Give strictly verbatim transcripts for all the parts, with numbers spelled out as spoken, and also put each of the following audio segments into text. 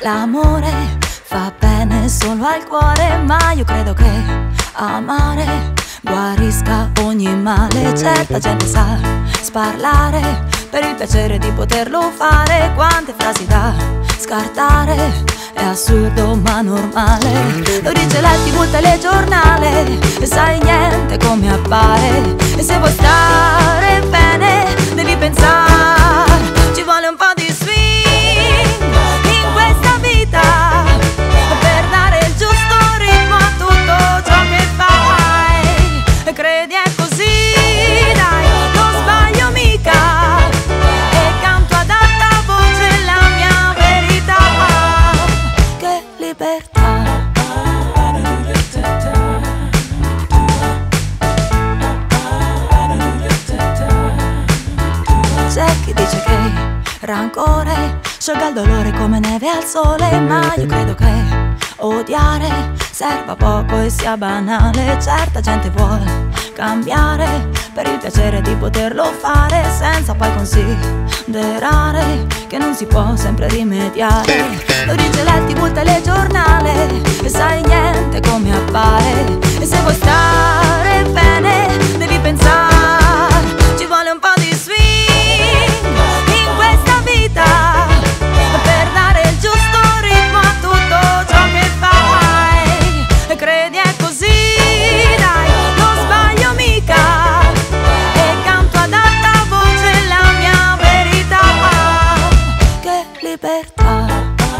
L'amore fa bene solo al cuore, ma io credo che amare guarisca ogni male. Certa gente sa sparlare per il piacere di poterlo fare. Quante frasi da scartare, è assurdo ma normale. Lo dice la tivù, il telegiornale, e sai niente come appare. E se vuoi stare bene devi pensare, ci vuole un po' di swing in questa vita per dare il giusto ritmo a tutto ciò che fai. E credi è così, dai, non sbaglio mica, e canto ad alta voce la mia verità. Che libertà. C'è chi dice che rancore sciolga il dolore come neve al sole, ma io credo che odiare serva poco e sia banale. Certa gente vuole cambiare per il piacere di poterlo fare, senza poi considerare che non si può sempre rimediare. Lo dice la tivù, il telegiornale, e sai niente come appare. E se vuoi stare bene devi pensare, ci vuole un po' di swing in questa vita per dare il giusto ritmo a tutto ciò che fai. E credi è così, dai, non sbaglio mica, e canto ad alta voce la mia verità. Che libertà.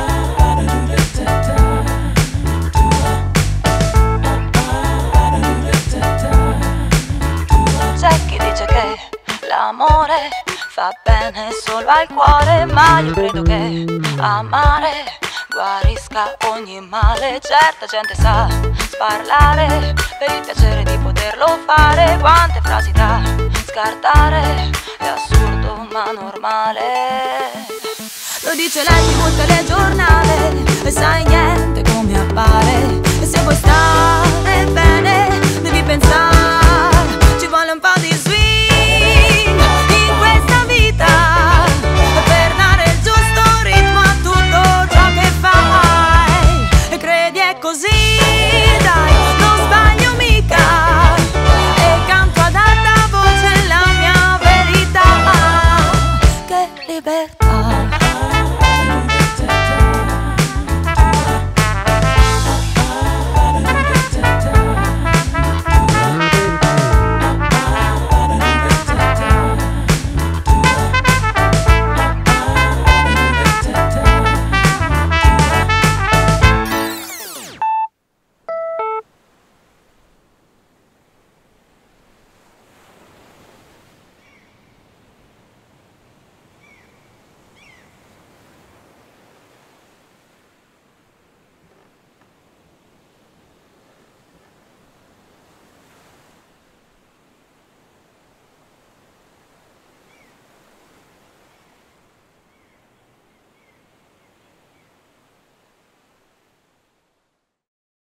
C'è chi dice che l'amore fa bene solo al cuore, ma io credo che amare guarisca ogni male. Certa gente sa sparlare per il piacere di poterlo fare. Quante frasi da scartare, è assurdo ma normale. Lo dice la tivù, il telegiornale, e sai niente come appare. E se vuoi stare bene devi pensare, ci vuole un po' di swing in questa vita per dare il giusto ritmo a tutto ciò che fai. E credi è così, dai, non sbaglio mica, e canto ad alta voce la mia verità. Che libertà.